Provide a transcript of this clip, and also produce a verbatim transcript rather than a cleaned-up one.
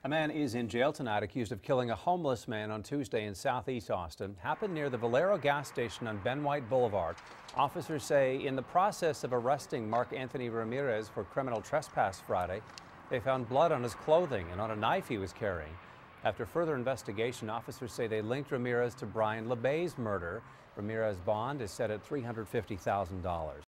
A man is in jail tonight accused of killing a homeless man on Tuesday in southeast Austin. Happened near the Valero gas station on Ben White Boulevard. Officers say in the process of arresting Mark Anthony Ramirez for criminal trespass Friday, they found blood on his clothing and on a knife he was carrying. After further investigation, officers say they linked Ramirez to Brian LeBay's murder. Ramirez's bond is set at three hundred fifty thousand dollars.